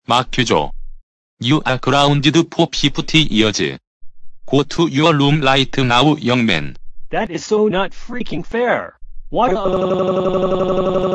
마큐조. You are grounded for 50 years. Go to your room right now, young man. That is so not freaking fair. What?